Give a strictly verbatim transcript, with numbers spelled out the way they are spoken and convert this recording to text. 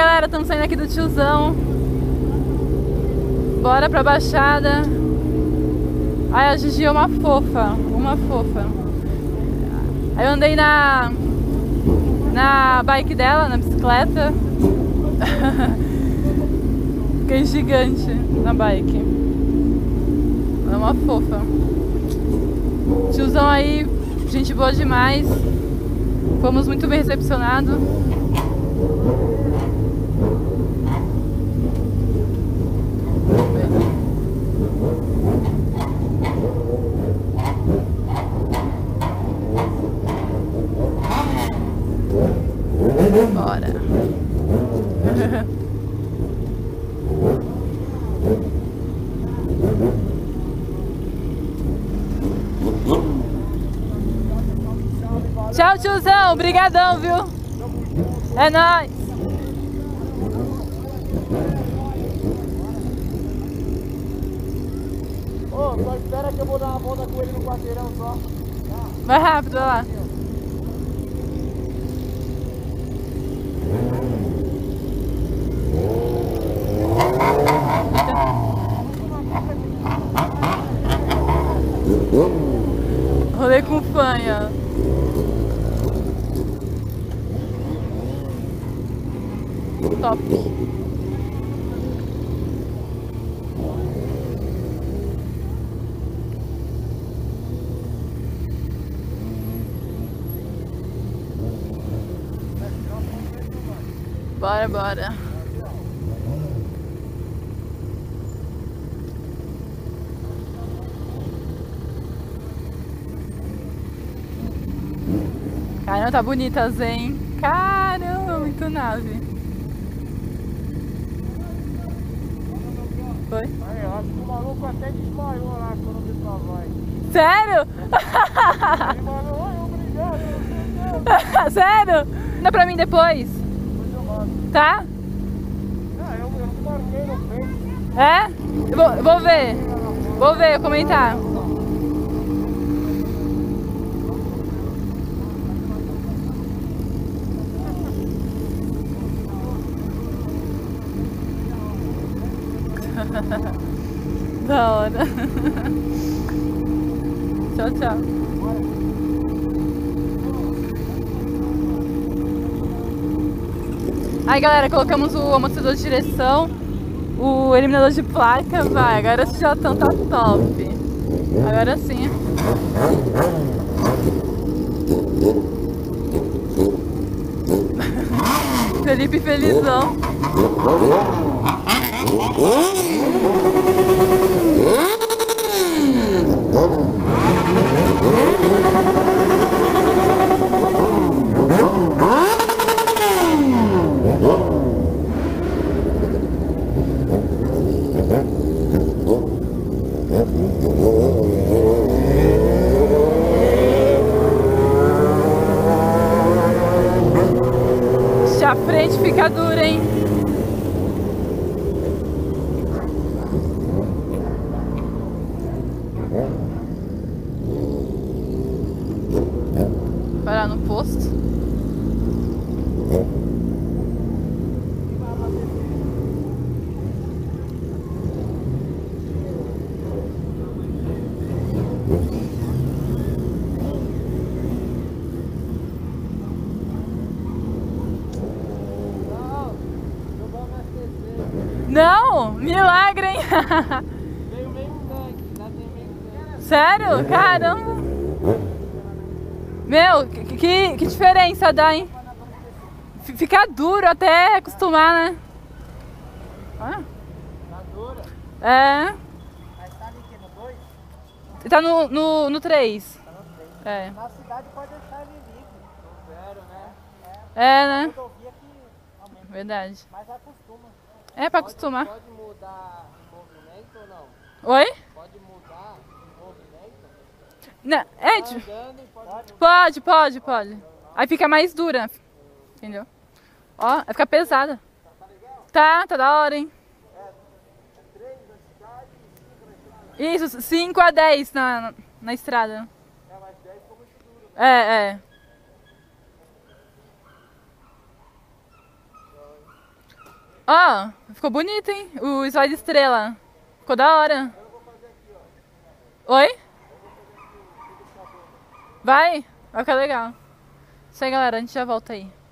galera, estamos saindo aqui do Tiozão. Bora pra Baixada. Ai, a Gigi é uma fofa, uma fofa. Aí eu andei na na bike dela, na bicicleta. Fiquei gigante na bike. Ela é uma fofa. Tiozão aí, gente boa demais. Fomos muito bem recepcionados. Bora. Tchau, tiozão. Obrigadão, viu? É nóis. Ô, oh, só espera que eu vou dar uma volta com ele no quarteirão só. Vai rápido, vai lá. Rolê com fanha. Top. Bora, bora. Caramba, tá bonita, Zen. Caramba, muito nave. Foi? Aí, eu acho que o maluco até desmaiou lá quando viu sua voz. Sério? Ele falou, oi, obrigado. Sério? Dá pra mim depois? Tá? Ah, eu, eu marquei no peito. É? Eu vou, eu vou ver. Vou ver, comentar. Da hora. Tchau, tchau. Aí, galera, colocamos o amortecedor de direção, o eliminador de placa, vai. Agora esse jatão tá top. Agora sim. Felipe felizão. Se a frente fica dura, hein? Parar no posto. Não, milagre, hein? Veio meio tanque, já tem meio tanque. Sério? Caramba! Meu, que, que, que diferença dá, hein? F- Fica duro até acostumar, né? Ah, Tá dura. é. Mas tá ali que no dois? Tá no, no, no três. Tá no três. É. Na cidade pode deixar ele livre. No zero, né? É, né? Rodovia que aumenta. Verdade. Mas acostuma. É pra acostumar. Pode mudar o movimento ou não? Oi? Pode mudar o movimento? Não, é, tipo, Andando e pode mudar. pode, pode, pode. Aí fica mais dura. Entendeu? Ó, vai ficar pesada. Tá legal? Tá, tá da hora, hein? É três na cidade e cinco na estrada. Isso, cinco a dez na, na, na estrada. É, mas dez ficou muito duro. É, é. Ó, ficou bonito, hein? O slide estrela. Ficou da hora. Oi? Vai? Vai ficar legal. Isso aí, galera. A gente já volta aí.